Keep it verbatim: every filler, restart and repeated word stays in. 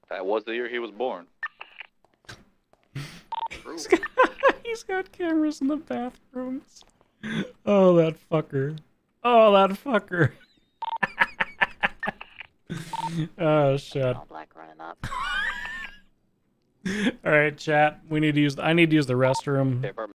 That was the year he was born. he's, got, he's got cameras in the bathrooms. Oh, that fucker. Oh, that fucker. Oh, shit. All black running up. All right, chat. We need to use. I need to use the restroom. Okay,